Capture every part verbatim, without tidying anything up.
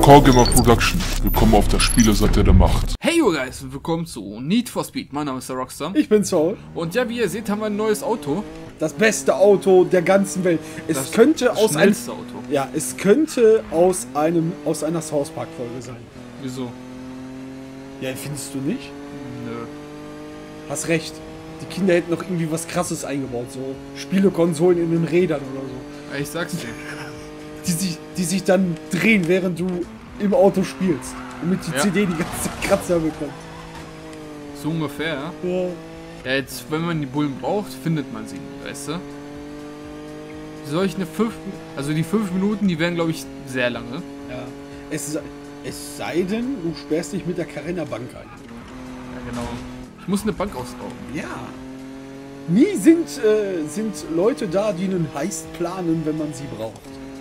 Core Gamer Production. Willkommen auf der Spieleseite der Macht. Hey you guys und willkommen zu Need for Speed. Mein Name ist der Rockstar. Ich bin Soul. Und ja, wie ihr seht, haben wir ein neues Auto. Das beste Auto der ganzen Welt. Es Das könnte aus einem schnellste Auto. Ja, es könnte aus einem aus einer South Park Folge sein. Wieso? Ja, findest du nicht? Nö. Hast recht. Die Kinder hätten noch irgendwie was Krasses eingebaut, so Spielekonsolen in den Rädern oder so. Ich sag's dir. Die sich, die sich dann drehen, während du im Auto spielst. Damit die Ja. C D die ganze Kratzer bekommt. So ungefähr. Ja. Ja, jetzt, wenn man die Bullen braucht, findet man sie, weißt du? Soll ich eine fünf... Also die fünf Minuten, die wären, glaube ich, sehr lange. Ja. Es, sei- es sei denn, du sperrst dich mit der Carina Bank ein. Ja, genau. Ich muss eine Bank ausrauben. Ja. Nie sind, äh, sind Leute da, die einen Heist planen, wenn man sie braucht.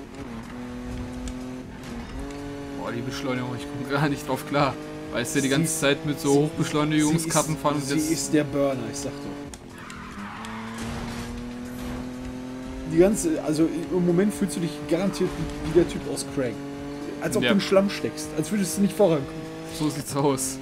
Boah, die Beschleunigung, ich komme gar nicht drauf klar. Weißt du, die Sie- ganze Zeit mit so sie- Hochbeschleunigungskarten fahren und Sie das... ist der Burner, ich sag doch. Die ganze, also im Moment fühlst du dich garantiert wie, wie der Typ aus Crank. Als ob Ja. du im Schlamm steckst, als würdest du nicht vorankommen. So sieht's aus.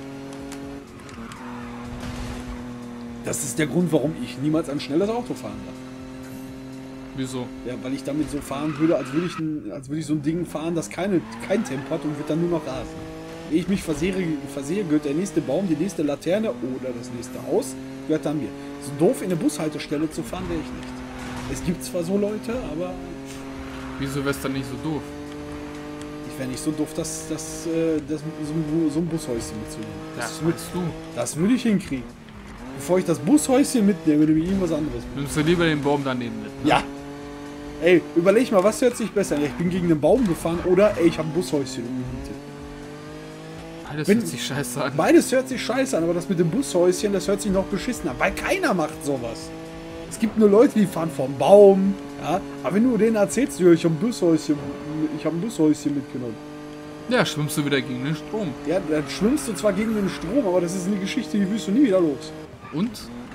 Das ist der Grund, warum ich niemals ein schnelles Auto fahren darf. Wieso? Ja, weil ich damit so fahren würde, als würde ich, ein, als würde ich so ein Ding fahren, das keine, kein Tempo hat und wird dann nur noch rasen. Wenn ich mich versehe, versehe, gehört der nächste Baum, die nächste Laterne oder das nächste Haus, gehört dann mir. So doof in eine Bushaltestelle zu fahren, wäre ich nicht. Es gibt zwar so Leute, aber Wieso wär's dann nicht so doof? ich wäre nicht so doof, dass, dass, äh, dass so, ein, so ein Bushäuschen mitzunehmen. Ja, Das, das würd- meinst du. das würde ich hinkriegen. Bevor ich das Bushäuschen mitnehme, würde ich irgendwas anderes mitnehmen. Nimmst du lieber den Baum daneben mit? Ne? Ja. Ey, überleg mal, was hört sich besser an? Ich bin gegen einen Baum gefahren oder ey, ich habe ein Bushäuschen umgemietet. Alles Wenn- hört sich scheiße an. Beides hört sich scheiße an, aber das mit dem Bushäuschen, das hört sich noch beschissen an, weil keiner macht sowas. Es gibt nur Leute, die fahren vom Baum, ja, aber wenn du denen erzählst, ja, ich habe ein Bushäuschen, ich habe ein Bushäuschen mitgenommen. Ja, schwimmst du wieder gegen den Strom. Ja, dann schwimmst du zwar gegen den Strom, aber das ist eine Geschichte, die wirst du nie wieder los. Und?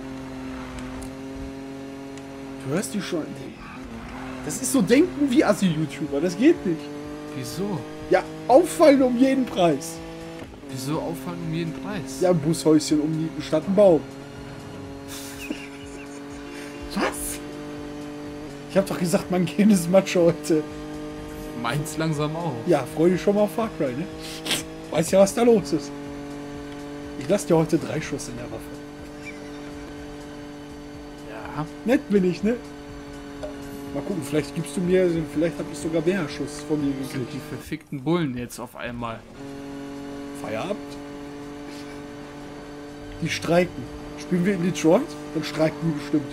Du hörst die schon. Das ist so Denken wie Assi-YouTuber, das geht nicht. Wieso? Ja, auffallen um jeden Preis. Wieso auffallen um jeden Preis? Ja, ein Bushäuschen ummieten statt ein Baum. Was? Ich hab doch gesagt, mein Kind ist Macho heute. Meins langsam auch. Ja, freu dich schon mal auf Far Cry, ne? Weiß ja, was da los ist. Ich lass dir heute drei Schuss in der Waffe. Ja. Nett bin ich, ne? Mal gucken, vielleicht gibst du mir, vielleicht hab ich sogar mehr Schuss von dir Sind gekriegt. die verfickten Bullen jetzt auf einmal? Feierabend? Die streiken. Spielen wir in Detroit? Dann streiken die bestimmt.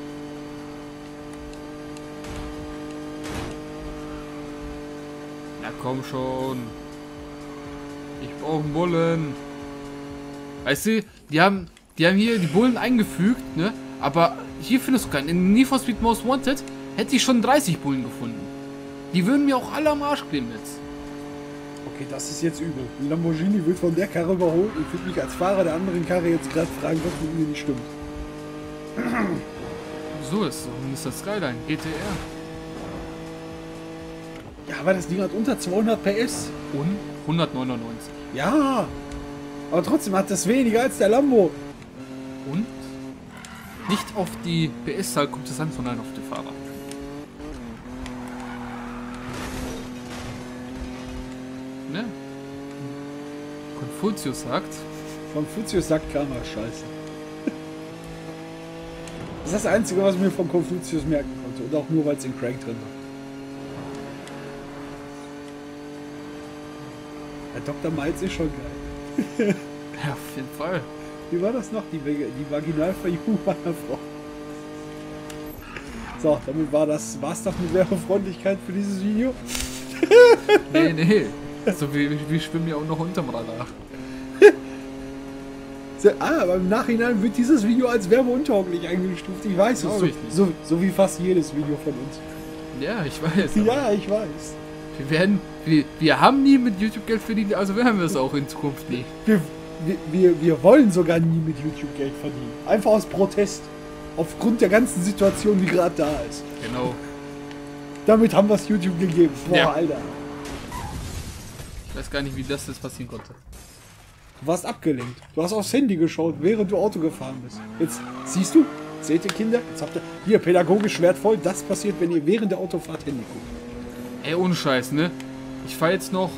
Na komm schon. Ich brauche einen Bullen. Weißt du, die haben, die haben hier die Bullen eingefügt, ne? Aber hier findest du keinen. In Need for Speed Most Wanted hätte ich schon dreißig Bullen gefunden. Die würden mir auch alle am Arsch kleben jetzt. Okay, das ist jetzt übel. Ein Lamborghini wird von der Karre überholt. Ich würde mich als Fahrer der anderen Karre jetzt gerade fragen, was mit mir nicht stimmt. So ist so. Mister Skyline, G T R. Ja, aber das Ding hat unter zweihundert P S. Und hundertneunundneunzig. Ja, aber trotzdem hat das weniger als der Lambo. Und? Nicht auf die P S-Zahl kommt es an, sondern auf die Fahrer. Ne? Konfuzius sagt, Konfuzius sagt Karma, scheiße. Das ist das Einzige, was ich mir von Konfuzius merken konnte. Und auch nur, weil es in Crank drin war. Der Doktor Miles ist schon geil. ja, auf jeden Fall. Wie war das noch? Die, Vag- die Vaginalverjüngung meiner Frau. So, damit war das, war's das mit Werbefreundlichkeit für dieses Video. Nee, nee. So wie wir schwimmen ja auch noch unterm Radar. So, ah, aber im Nachhinein wird dieses Video als werbeuntauglich eingestuft. Ich weiß es. Glaub So, ich nicht. so, so wie fast jedes Video von uns. Ja, ich weiß. aber Ja, ich weiß. Wir werden, wir, wir haben nie mit YouTube Geld verdient, also werden wir es auch in Zukunft nie. Wir, wir, wir, wir wollen sogar nie mit YouTube Geld verdienen. Einfach aus Protest. Aufgrund der ganzen Situation, die gerade da ist. Genau. Damit haben wir es YouTube gegeben. Boah, Ja. Alter. Ich weiß gar nicht, wie das jetzt passieren konnte. Du warst abgelenkt. Du hast aufs Handy geschaut, während du Auto gefahren bist. Jetzt siehst du, seht ihr Kinder? Jetzt habt ihr hier pädagogisch wertvoll. Das passiert, wenn ihr während der Autofahrt Handy guckt. Ey, ohne Scheiß, ne? Ich fahre jetzt noch...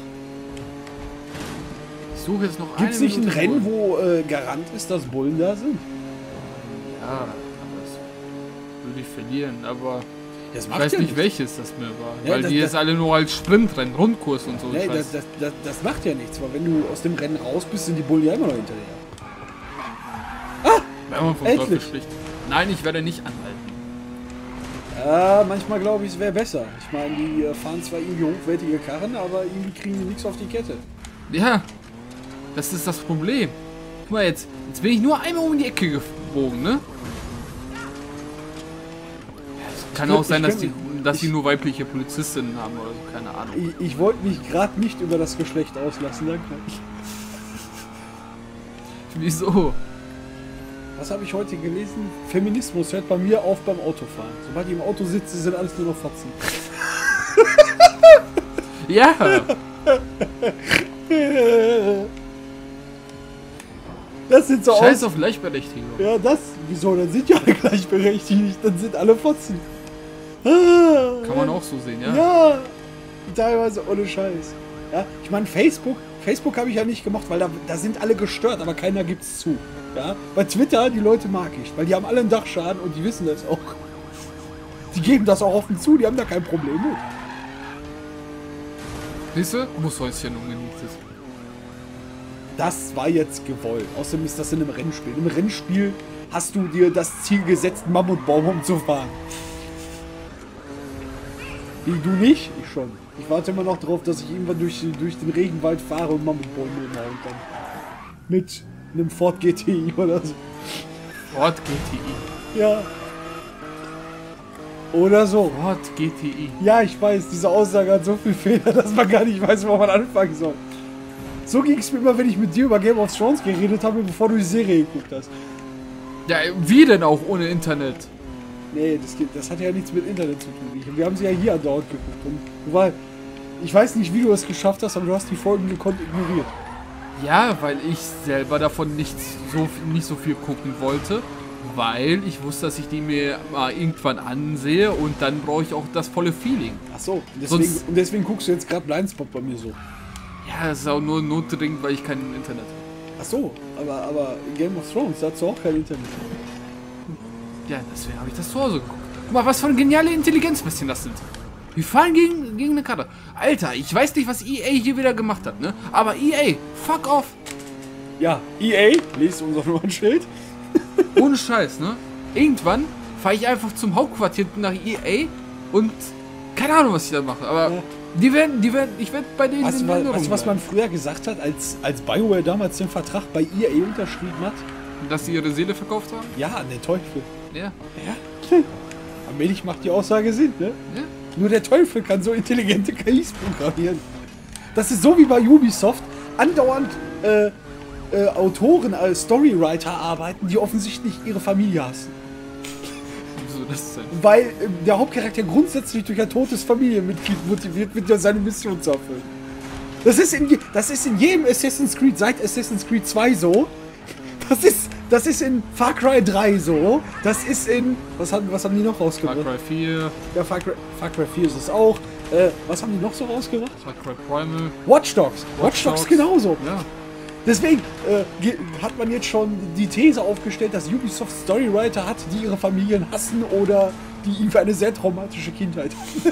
Ich suche jetzt noch Gibt es nicht ein Minute Rennen, vor. wo äh, Garant ist, dass Bullen da sind? Ja, aber das würde ich verlieren, aber... Das Ich macht weiß ja nicht, nichts. welches das mir war. Ja, weil das- die das- jetzt alle nur als Sprintrennen, Rundkurs und so. Nee, ich das, weiß. das, das, das macht ja nichts, weil wenn du aus dem Rennen raus bist, sind die Bullen ja immer noch hinter dir. Wenn man vom endlich. Teufel spricht. Nein, ich werde nicht anhalten. Ja, manchmal glaube ich, es wäre besser. Ich meine, die äh, fahren zwar irgendwie hochwertige Karren, aber irgendwie kriegen die nichts auf die Kette. Ja, das ist das Problem. Guck mal jetzt, jetzt bin ich nur einmal um die Ecke gebogen, ne? Es kann könnt- auch sein, ich dass die, könnt- dass ich- die nur weibliche Polizistinnen haben oder so, keine Ahnung. Ich, ich wollte mich gerade nicht über das Geschlecht auslassen, danke. Wieso? Was habe ich heute gelesen? Feminismus hört bei mir auf beim Autofahren. Sobald ich im Auto sitze, sind alles nur noch Fotzen. Ja! Das sind so Scheiß aus. auf Gleichberechtigung. Ja, das. Wieso? Dann sind ja alle gleichberechtigt. Dann sind alle Fotzen. Ah, Kann man auch so sehen, ja? Ja. Teilweise ohne Scheiß. Ja, ich meine, Facebook. Facebook habe ich ja nicht gemacht, weil da, da sind alle gestört, aber keiner gibt's zu. Ja, bei Twitter, die Leute mag ich, weil die haben alle einen Dachschaden und die wissen das auch. Die geben das auch offen zu, die haben da kein Problem mit. Siehst du? Musshäuschen umgenietet. Das war jetzt gewollt. Außerdem ist das in einem Rennspiel. Im Rennspiel hast du dir das Ziel gesetzt, einen Mammutbaum umzufahren. Wie, du nicht? Ich schon. Ich warte immer noch drauf, dass ich irgendwann durch, durch den Regenwald fahre und Mammutbäume umhauen kann. Mit einem Ford G T I oder so. Ford G T I. Ja. Oder so. Ford G T I. Ja, ich weiß, diese Aussage hat so viel Fehler, dass man gar nicht weiß, wo man anfangen soll. So ging es mir immer, wenn ich mit dir über Game of Thrones geredet habe, bevor du die Serie geguckt hast. Ja, wie denn auch ohne Internet? Nee, das, geht, das hat ja nichts mit Internet zu tun. Ich, wir haben sie ja hier andauernd geguckt. Und du war, ich weiß nicht, wie du es geschafft hast, aber du hast die Folgen gekonnt ignoriert. Ja, weil ich selber davon nicht so, nicht so viel gucken wollte, weil ich wusste, dass ich die mir mal irgendwann ansehe und dann brauche ich auch das volle Feeling. Ach so, und deswegen, Sonst- und deswegen guckst du jetzt gerade Blindspot bei mir so. Ja, das ist auch nur notdringend, weil ich kein Internet habe. Ach so, aber, aber in Game of Thrones, da hast du auch kein Internet. Ja, deswegen habe ich das zu Hause geguckt. Guck mal, was für eine geniale Intelligenzmäßchen das sind. Wir fahren gegen, gegen eine Karte. Alter, ich weiß nicht, was E A hier wieder gemacht hat, ne? Aber E A, fuck off. Ja, E A, lest unser Nummernschild. Ohne Scheiß, ne? Irgendwann fahre ich einfach zum Hauptquartier nach E A und keine Ahnung, was ich da mache. Aber Ja. die werden, die werden, ich werde bei denen Weißt du, in was, Erinnerung weißt du, was man bleiben. früher gesagt hat, als, als BioWare damals den Vertrag bei E A unterschrieben hat? Dass sie ihre Seele verkauft haben? Ja, der Teufel. Ja. Ja. Allmählich macht die Aussage Sinn, ne? Ja. Nur der Teufel kann so intelligente K Is programmieren. Das ist so wie bei Ubisoft. Andauernd äh, äh, Autoren als Storywriter arbeiten, die offensichtlich ihre Familie hassen. Wieso das denn? Weil äh, der Hauptcharakter grundsätzlich durch ein totes Familienmitglied motiviert wird, ja seine Mission zu erfüllen. Das ist, in, je- das ist in jedem Assassin's Creed, seit Assassin's Creed zwei so. Das ist, das ist in Far Cry drei so. Das ist in... Was haben, was haben die noch Far rausgebracht? Cry vier, Ja, Far Cry, Far Cry vier ist es auch. Äh, was haben die noch so rausgebracht? Far Cry Primal. Watch Dogs. Watch Dogs Dogs. genauso. Ja. Deswegen äh, ge- hat man jetzt schon die These aufgestellt, dass Ubisoft Storywriter hat, die ihre Familien hassen oder die ihnen für eine sehr traumatische Kindheit hatten.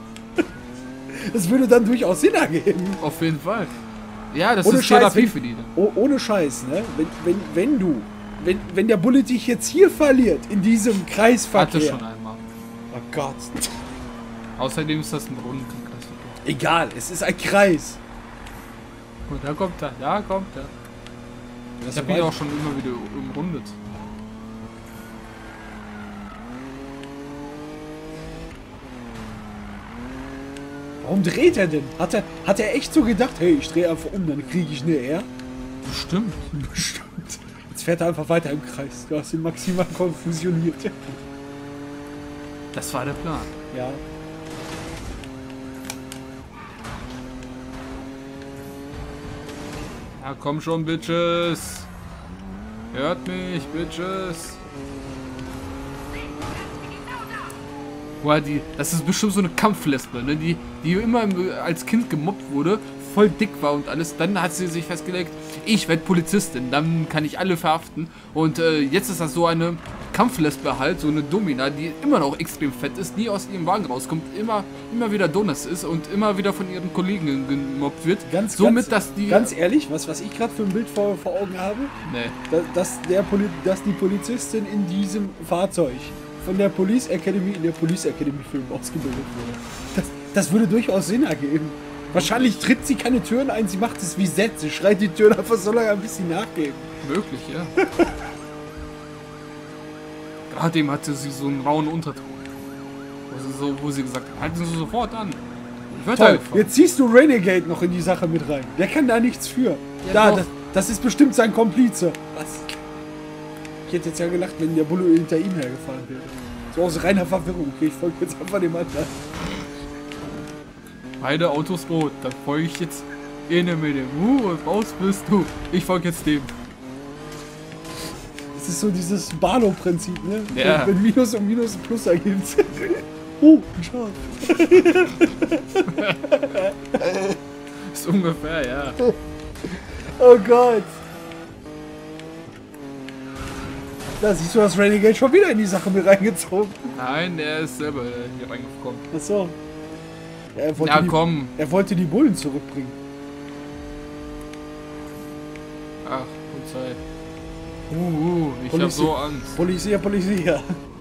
Das würde dann durchaus Sinn ergeben. Auf jeden Fall. Ja, das Ohne ist Scheiß, Therapie wenn- für die. Ne? Oh, ohne Scheiß, ne? Wenn, wenn, wenn du, wenn, wenn der Bulle dich jetzt hier verliert, in diesem Hatte Kreisverkehr. schon einmal. Oh Gott. Außerdem ist das ein Runden. Egal, es ist ein Kreis. Und da kommt er, da kommt er. Ich habe ihn auch schon immer wieder umrundet. Warum dreht er denn? Hat er, hat er echt so gedacht, hey, ich drehe einfach um, dann kriege ich eine R? Bestimmt. Bestimmt. Jetzt fährt er einfach weiter im Kreis. Du hast ihn maximal konfusioniert. Das war der Plan. Ja. Ja, komm schon, Bitches. Hört mich, Bitches. Boah, die, das ist bestimmt so eine Kampflesbe, ne? Die, die immer als Kind gemobbt wurde, voll dick war und alles. Dann hat sie sich festgelegt, ich werde Polizistin, dann kann ich alle verhaften. Und äh, jetzt ist das so eine Kampflesbe halt, so eine Domina, die immer noch extrem fett ist, nie aus ihrem Wagen rauskommt, immer, immer wieder Donuts ist und immer wieder von ihren Kollegen gemobbt wird. Ganz, Somit, ganz, dass die... ganz ehrlich, was, was ich gerade für ein Bild vor, vor Augen habe, Nee. dass, dass, der Poli dass die Polizistin in diesem Fahrzeug von der Police Academy in der Police Academy Film ausgebildet wurde. Das, das würde durchaus Sinn ergeben. Wahrscheinlich tritt sie keine Türen ein, sie macht es wie Set, sie schreit die Türen einfach so lange, bis sie nachgeben. Möglich, ja. Gerade hatte sie so einen rauen Unterton. Also so, wo sie gesagt hat, halten Sie sofort an. Ich werde Toll, halt jetzt ziehst du Renegade noch in die Sache mit rein. Der kann da nichts für. Ja, da, doch. das, das ist bestimmt sein Komplize. Was? Ich hätte jetzt ja gelacht, wenn der Bulle hinter ihm hergefahren wäre. So aus reiner Verwirrung. Okay, ich folge jetzt einfach dem anderen. Beide Autos rot, dann folge ich jetzt inne mit dem. Uh, raus bist du. Ich folge jetzt dem. Das ist so dieses Barlow-Prinzip, ne? Ja. Wenn Minus und Minus ein Plus ergibt. Oh, ein Schaf. Ist ungefähr, ja. Oh Gott. Da siehst du, das Renegade schon wieder in die Sache mit reingezogen. Nein, der ist selber hier reingekommen. Achso. Er wollte, Ja, die, komm. er wollte die Bullen zurückbringen. Ach, Polizei. Uh, uh, ich hab Polizei. so Angst. Polizia, Polizia. Junge,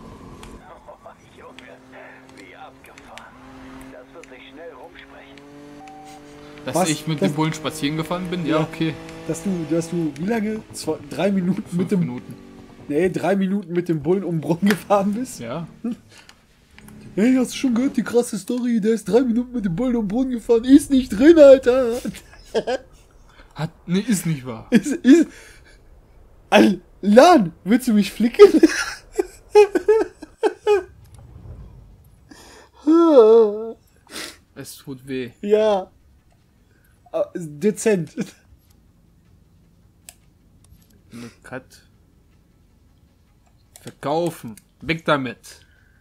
wie abgefahren. Das wird sich schnell rumsprechen. Dass Was? ich mit Das- den Bullen spazieren gefahren bin? Ja, Ja. okay. Dass du, dass du, wie lange? Zwei, drei Minuten Fünf mit dem, Minuten. nee, drei Minuten mit dem Bullen um den Brunnen gefahren bist? Ja. Hey, hast du schon gehört, die krasse Story? Der ist drei Minuten mit dem Bullen um den Brunnen gefahren. Ist nicht drin, Alter. Hat, nee, ist nicht wahr. Ist, ist, Alan, willst du mich flicken? Es tut weh. Ja. Ah, dezent. Eine Cut. Verkaufen. Weg damit.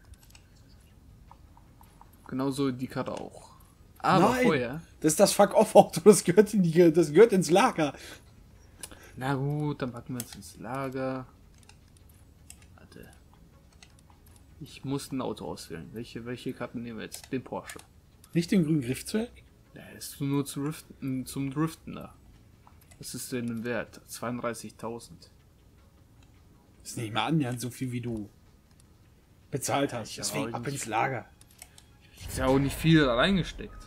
Genauso die Karte auch. Aber Nein, vorher. das ist das Fuck-Off-Auto, das gehört, in die, das gehört ins Lager. Na gut, dann packen wir es ins Lager. Warte. Ich muss ein Auto auswählen. Welche, welche Karten nehmen wir jetzt? Den Porsche. Nicht den grünen Griffzwerg? Der ist nur zum Driften, zum Driften da. Was ist denn wert? zweiunddreißigtausend. Ist nicht mal annähernd so viel, wie du bezahlt hast. Ich Deswegen auch ab nicht. ins Lager. Ist ja auch nicht viel da reingesteckt.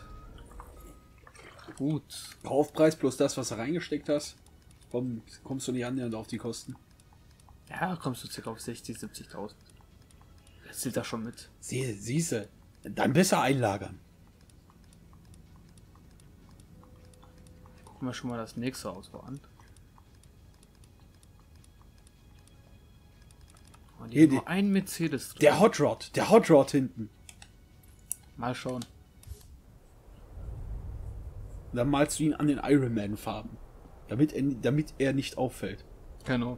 Gut. Kaufpreis plus das, was du reingesteckt hast. Komm, kommst du nicht annähernd auf die Kosten. Ja, kommst du circa auf sechzig, siebzigtausend. Das zählt da schon mit. Sie, siehste, dann besser einlagern. Gucken wir schon mal das nächste Auto an. Oh, die Hier, haben die- nur ein Mercedes drin. Der Hot Rod, der Hot Rod hinten. Mal schauen. Dann malst du ihn an den Iron Man Farben. Damit er, damit er nicht auffällt. Genau.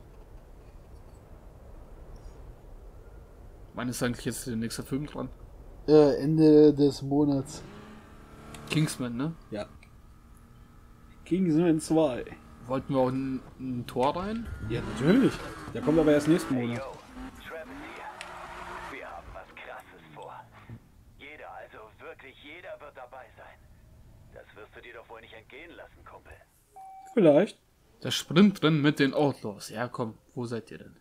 Wann ist eigentlich jetzt der nächste Film dran? Äh, Ende des Monats. Kingsman, ne? Ja. Kingsman zwei. Wollten wir auch ein, ein Tor rein? Ja, natürlich. Der kommt aber erst nächsten Hey, Monat. yo, Travis hier. Wir haben was Krasses vor. Jeder, also wirklich jeder wird dabei sein. Das wirst du dir doch wohl nicht entgehen lassen, Kumpel. Vielleicht. Der Sprint drin mit den Outlaws. Ja, komm, wo seid ihr denn?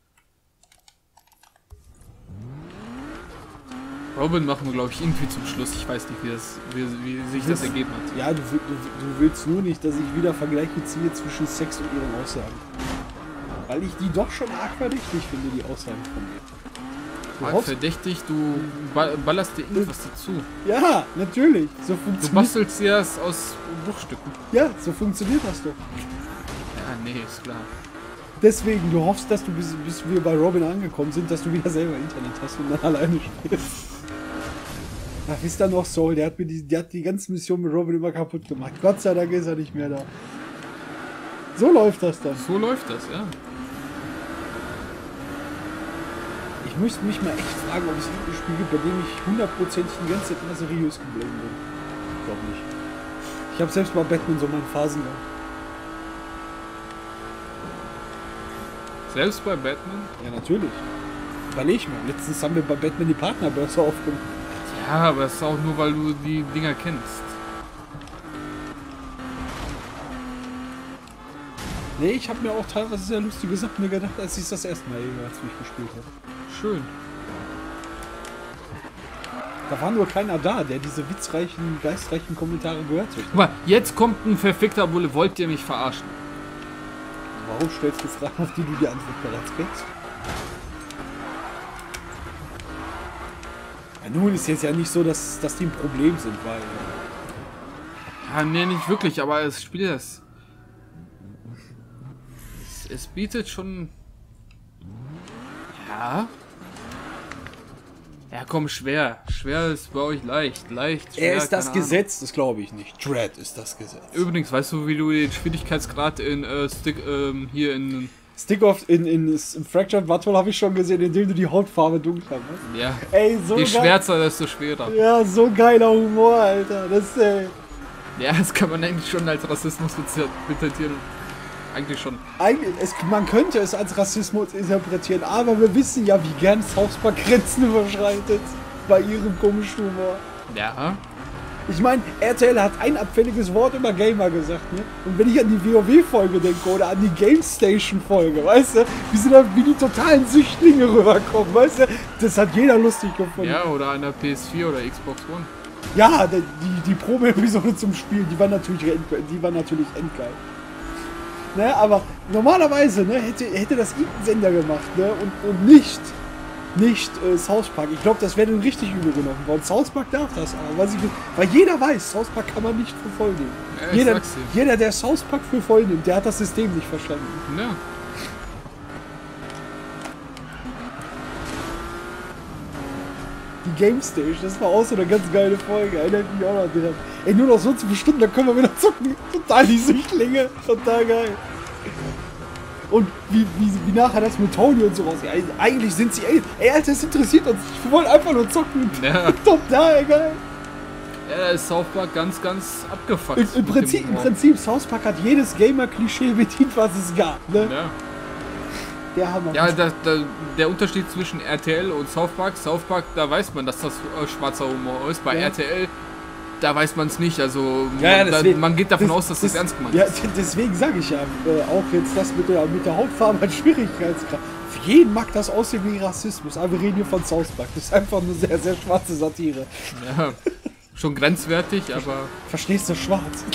Robin machen wir, glaube ich, irgendwie zum Schluss. Ich weiß nicht, wie, das, wie, wie sich das ergeben hat. Ja, du, du, du willst nur nicht, dass ich wieder Vergleiche ziehe zwischen Sex und ihren Aussagen. Weil ich die doch schon arg verdächtig finde, die Aussagen von mir. Du Mark, hoffst, verdächtig, du ba- ballerst dir irgendwas dazu. ja, natürlich. So Du funktioniert, bastelst dir das aus Bruchstücken. ja, so funktioniert das doch. Ja, nee, ist klar. Deswegen, du hoffst, dass du bis, bis wir bei Robin angekommen sind, dass du wieder selber Internet hast und dann alleine spielst. Ach, ist da noch Soul, der hat mir die, der hat die ganze Mission mit Robin immer kaputt gemacht. Gott sei Dank ist er nicht mehr da. So läuft das dann. So läuft das, ja. Ich müsste mich mal echt fragen, ob es ein Spiel gibt, bei dem ich hundertprozentig die ganze Zeit immer seriös geblieben bin. Ich glaube nicht. Ich habe selbst bei Batman so meine Phasen gehabt. Selbst bei Batman? Ja, natürlich. Überleg mal, letztens haben wir bei Batman die Partnerbörse aufgemacht. Ja, aber das ist auch nur, weil du die Dinger kennst. Nee, ich habe mir auch teilweise sehr lustige Sachen mir gedacht, als ich das erste Mal jemals durchgespielt habe. Schön. Da war nur keiner da, der diese witzreichen, geistreichen Kommentare gehört hat. Guck mal, jetzt kommt ein verfickter Bulle. Wollt ihr mich verarschen? Warum stellst du Fragen, auf die du die Antwort bereits kennst? Ja, nun ist jetzt ja nicht so, dass, dass die ein Problem sind, weil... Ja, nee, nicht wirklich, aber das Spiel das... Es, es bietet schon... Ja... Ja, komm, schwer. Schwer ist bei euch leicht. Leicht, schwer, Er ist das keine Ahnung. Gesetz, das glaube ich nicht. Dread ist das Gesetz. Übrigens, weißt du, wie du den Schwierigkeitsgrad in äh, Stick, ähm, hier in... Stick of in, in, in Fractured Battle habe ich schon gesehen, indem du die Hautfarbe dunkler machst. Ja. Ey, so Je geil. schwärzer, desto schwerer. Ja, so geiler Humor, Alter. Das, ey. Ja, das kann man eigentlich schon als Rassismus interpretieren. Eigentlich schon. Eigentlich, es, man könnte es als Rassismus interpretieren, aber wir wissen ja, wie gern South Park Grenzen überschreitet bei ihrem komischen Humor. Ja. Ich meine, R T L hat ein abfälliges Wort über Gamer gesagt, ne? Und wenn ich an die WoW-Folge denke oder an die Game Station-Folge, weißt du, wie sie da wie die totalen Süchtlinge rüberkommen, weißt du, das hat jeder lustig gefunden. Ja, oder an der P S vier oder Xbox One. Ja, die, die Probe-Episode zum Spiel, die war natürlich, die war natürlich endgeil. Ne, aber normalerweise ne, hätte, hätte das irgendein Sender gemacht, ne, und, und nicht, nicht äh, South Park. Ich glaube, das wäre dann richtig übel genommen worden. South Park darf das aber, weil, sie, weil jeder weiß, South Park kann man nicht für voll nehmen. Ja, ich jeder, sag's dir. jeder, der South Park für voll nimmt, der hat das System nicht verstanden. Ja. Die Game Station, das war auch so eine ganz geile Folge. Erinnert mich auch noch dran. Ey, nur noch so zwei Stunden, dann können wir wieder zocken. Total die Süchtlinge. Total geil. Und wie, wie, wie nachher das mit Tony und so raus. Ey, eigentlich sind sie, ey, ey, Alter, das interessiert uns. Wir wollen einfach nur zocken. Ja. Total geil. Ja, da ist South Park ganz, ganz abgefuckt. Im, im, mit Prinzip, dem Im Humor. Prinzip, South Park hat jedes Gamer-Klischee bedient, was es gab. Ne? Ja. Der Hammer. Ja, da, da, der Unterschied zwischen R T L und South Park, South Park, da weiß man, dass das äh, schwarzer Humor ist. Bei Ja. R T L, da weiß man es nicht. Also Ja, ja, man, da, deswegen- man geht davon das- aus, dass das, das- ernst gemeint Ja, ist. deswegen sage ich ja, äh, auch jetzt das mit der, mit der Hautfarbe als Schwierigkeitsgrad. Für jeden mag das aussehen wie Rassismus, aber wir reden hier von South Park. Das ist einfach eine sehr, sehr schwarze Satire. Ja, schon grenzwertig, aber Verstehst du schwarz?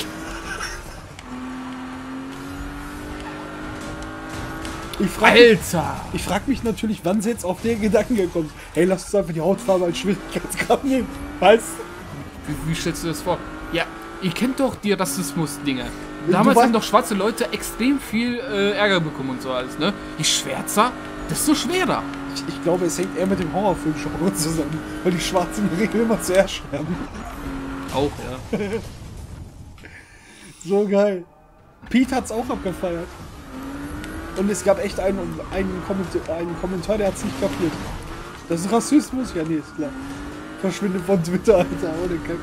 Ich frage Alter! ich frag mich natürlich, wann sie jetzt auf den Gedanken gekommen sind. Hey, lass uns einfach die Hautfarbe als Schwierigkeitsgrad nehmen. Weißt du? Wie, wie stellst du das vor? Ja, ihr kennt doch die Rassismus-Dinge. Du Damals weißt- haben doch schwarze Leute extrem viel äh, Ärger bekommen und so alles, ne? Je schwärzer, desto schwerer. Ich, ich glaube, es hängt eher mit dem Horrorfilm-Genre zusammen, weil die Schwarzen in der Regel immer zuerst sterben. Auch, ja. So geil. Pete hat's auch abgefeiert. Und es gab echt einen, einen, Kommentar, einen Kommentar, der hat's nicht kapiert. Das ist Rassismus? Ja, nee, ist klar. Verschwinde von Twitter, Alter, ohne Kack.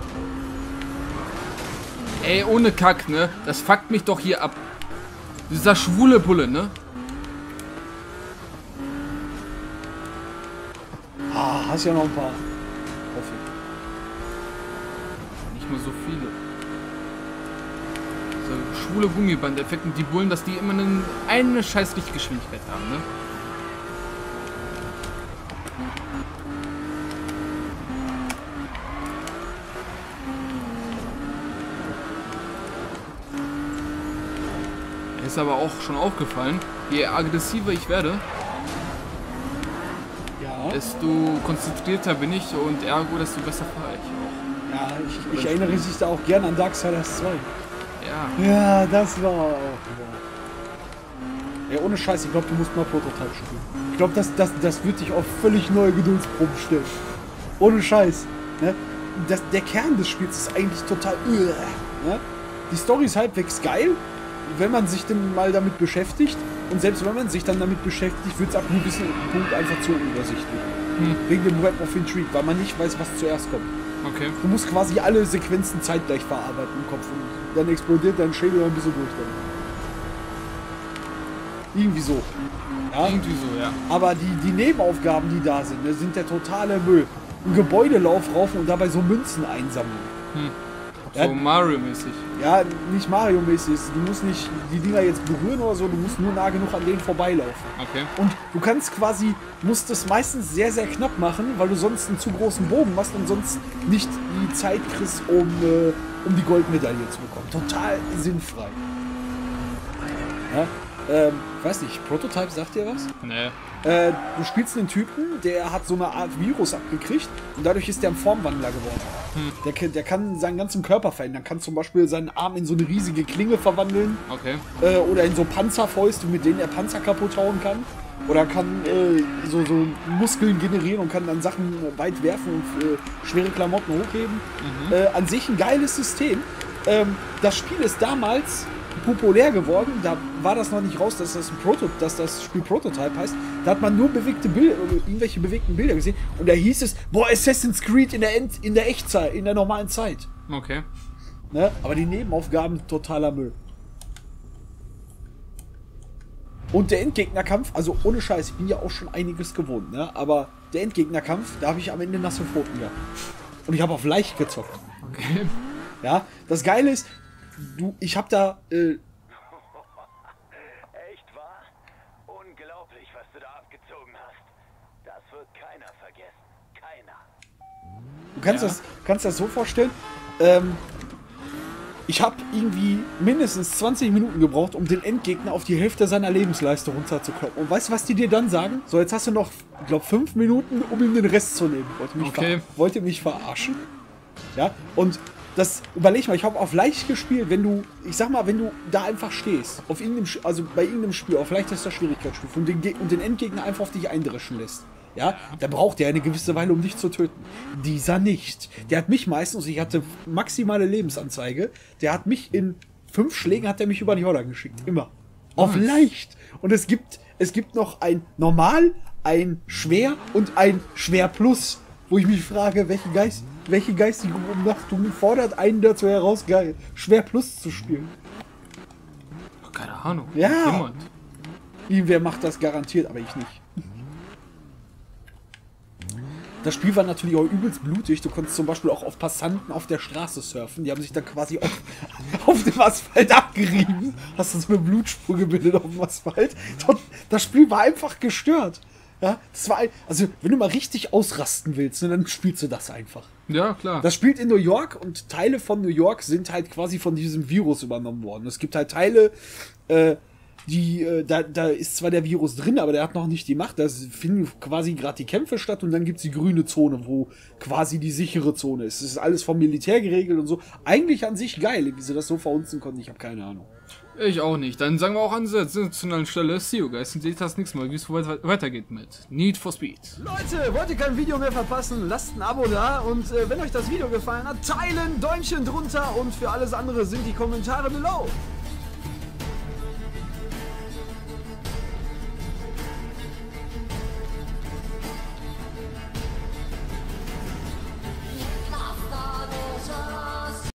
Ey, ohne Kack, ne? Das fuckt mich doch hier ab. Dieser schwule Bulle, ne? Ah, hast ja noch ein paar. Hoffe Nicht mehr so viele. So schwule Gummiband-Effekte und die Bullen, dass die immer eine, eine scheiß Lichtgeschwindigkeit haben, ne? Ist aber auch schon aufgefallen, je aggressiver ich werde, ich. Ja, desto konzentrierter bin ich und ergo, desto besser fahre ich auch. ja ich, ich erinnere mich da auch gern an Darksiders zwei. Ja. Ja, das war auch. Wow. Ey, ohne Scheiß, ich glaube, du musst mal Prototype spielen. Ich glaube, das, das, das wird dich auf völlig neue Geduldsproben stellen. Ohne Scheiß. Ne? Das, der Kern des Spiels ist eigentlich total. Ne? Die Story ist halbwegs geil. wenn man sich dann mal damit beschäftigt, und selbst wenn man sich dann damit beschäftigt, wird es ab einem gewissen Punkt einfach zu unübersichtlich. Hm. Wegen dem Web of Intrigue, weil man nicht weiß, was zuerst kommt. Okay. Du musst quasi alle Sequenzen zeitgleich verarbeiten im Kopf und dann explodiert dein Schädel ein bisschen durch. Dann. Irgendwie so. Ja? Irgendwie so, ja. Aber die, die Nebenaufgaben, die da sind, ne, sind der totale Müll. Ein Gebäudelauf raufen und dabei so Münzen einsammeln. Hm. So Ja. Mario-mäßig. Ja, nicht Mario-mäßig. Du musst nicht die Dinger jetzt berühren oder so, du musst nur nah genug an denen vorbeilaufen. Okay. Und du kannst quasi, musst es meistens sehr, sehr knapp machen, weil du sonst einen zu großen Bogen machst und sonst nicht die Zeit kriegst, um, äh, um die Goldmedaille zu bekommen. Total sinnfrei. Ja, ähm, ich weiß nicht, Prototype sagt dir was? Nee. Äh, du spielst einen Typen, der hat so eine Art Virus abgekriegt und dadurch ist der ein Formwandler geworden. Hm. Der, kann- der kann seinen ganzen Körper verändern, kann zum Beispiel seinen Arm in so eine riesige Klinge verwandeln Okay. äh, oder in so Panzerfäuste, mit denen er Panzer kaputt hauen kann. Oder kann äh, so, so Muskeln generieren und kann dann Sachen weit werfen und äh, schwere Klamotten hochheben. Mhm. Äh, an sich ein geiles System. Ähm, das Spiel ist damals populär geworden, da war das noch nicht raus, dass das, ein Proto dass das Spiel Prototype heißt. Da hat man nur bewegte Bilder, irgendwelche bewegten Bilder gesehen und da hieß es, boah, Assassin's Creed in der, End in der Echtzeit, in der normalen Zeit. Okay. Ne? Aber die Nebenaufgaben totaler Müll. Und der Endgegnerkampf, also ohne Scheiß, ich bin ja auch schon einiges gewohnt, ne? Aber der Endgegnerkampf, da habe ich am Ende nasse Pfoten gehabt. Und ich habe auf leicht gezockt. Okay. Ja, das Geile ist, du, ich habe da, äh, Echt wahr? Unglaublich, was du da abgezogen hast. Das wird keiner vergessen. Keiner. du kannst, Ja. das, kannst das so vorstellen, ähm, ich habe irgendwie mindestens zwanzig Minuten gebraucht, um den Endgegner auf die Hälfte seiner Lebensleiste runterzukloppen. Und weißt du, was die dir dann sagen? So, jetzt hast du noch, ich glaube, fünf Minuten, um ihm den Rest zu nehmen. Wollte mich, Okay. ver wollte mich verarschen. Ja, und das, überleg mal, ich habe auf leicht gespielt, wenn du, ich sag mal, wenn du da einfach stehst, auf irgendeinem, Sch- also bei irgendeinem Spiel, auf leichtester Schwierigkeitsstufe und den, Ge- und den Endgegner einfach auf dich eindreschen lässt. Ja, da braucht der eine gewisse Weile, um dich zu töten. Dieser nicht. Der hat mich meistens, ich hatte maximale Lebensanzeige, der hat mich in fünf Schlägen, hat er mich über die Holler geschickt. Immer. Auf Nice. leicht. Und es gibt, es gibt noch ein Normal, ein Schwer und ein Schwer Plus, wo ich mich frage, welche Geist, welche geistige Umnachtung fordert einen dazu heraus, geil, Schwer Plus zu spielen. Keine Ahnung. Ja. Jemand. Irgendwer macht das garantiert, aber ich nicht. Das Spiel war natürlich auch übelst blutig. Du konntest zum Beispiel auch auf Passanten auf der Straße surfen. Die haben sich dann quasi auf, auf dem Asphalt abgerieben. Hast du so eine Blutspur gebildet auf dem Asphalt. Das Spiel war einfach gestört. Ja, das war ein, also wenn du mal richtig ausrasten willst, ne, dann spielst du das einfach. Ja, klar. Das spielt in New York und Teile von New York sind halt quasi von diesem Virus übernommen worden. Es gibt halt Teile, äh, die, äh, da, da ist zwar der Virus drin, aber der hat noch nicht die Macht. Da finden quasi gerade die Kämpfe statt und dann gibt's die grüne Zone, wo quasi die sichere Zone ist. Das ist alles vom Militär geregelt und so. Eigentlich an sich geil, wie sie das so verhunzen konnten. Ich habe keine Ahnung. Ich auch nicht. Dann sagen wir auch an dieser sensationellen Stelle, see you guys und seht das nächste Mal, wie es weit- weitergeht mit Need for Speed. Leute, wollt ihr kein Video mehr verpassen? Lasst ein Abo da und äh, wenn euch das Video gefallen hat, teilen, Däumchen drunter und für alles andere sind die Kommentare below.